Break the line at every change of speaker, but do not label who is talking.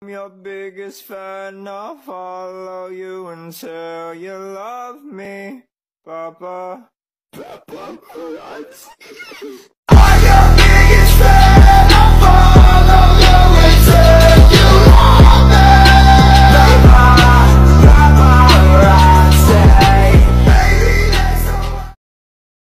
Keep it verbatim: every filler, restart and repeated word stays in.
I'm your biggest fan, I'll follow you until you love me, Papa. Papa, I'm your